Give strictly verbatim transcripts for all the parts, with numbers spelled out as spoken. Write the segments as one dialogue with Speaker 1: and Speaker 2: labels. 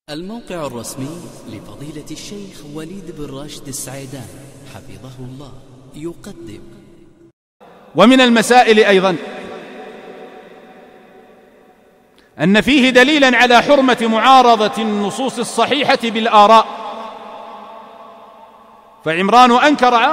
Speaker 1: الموقع الرسمي لفضيلة الشيخ وليد بن راشد السعيدان حفظه الله يقدم.
Speaker 2: ومن المسائل أيضا أن فيه دليلا على حرمة معارضة النصوص الصحيحة بالآراء، فعمران أنكر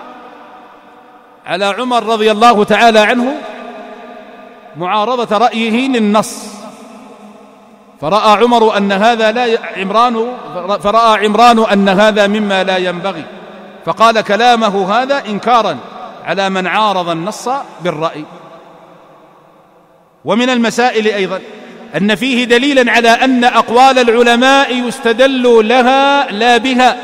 Speaker 2: على عمر رضي الله تعالى عنه معارضة رأيه للنص، فرأى عمر أن هذا لا ي... عمران فرأى عمران أن هذا مما لا ينبغي، فقال كلامه هذا إنكارا على من عارض النص بالرأي. ومن المسائل أيضا أن فيه دليلا على أن أقوال العلماء يستدل لها لا بها،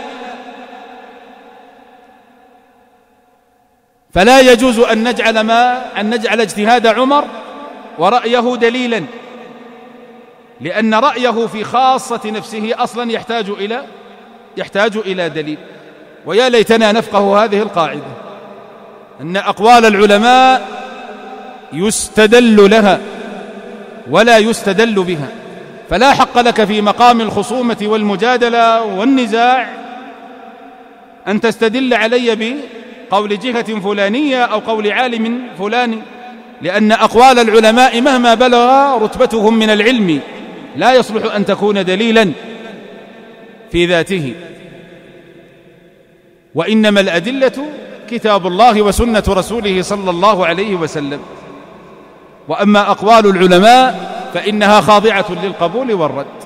Speaker 2: فلا يجوز أن نجعل ما أن نجعل اجتهاد عمر ورأيه دليلا، لأن رأيه في خاصة نفسه أصلا يحتاج إلى يحتاج إلى دليل. ويا ليتنا نفقه هذه القاعدة، أن أقوال العلماء يستدل لها ولا يستدل بها، فلا حق لك في مقام الخصومة والمجادلة والنزاع أن تستدل علي بقول جهة فلانية أو قول عالم فلاني، لأن أقوال العلماء مهما بلغ رتبتهم من العلم لا يصلح أن تكون دليلا في ذاته، وإنما الأدلة كتاب الله وسنة رسوله صلى الله عليه وسلم. وأما أقوال العلماء فإنها خاضعة للقبول والرد.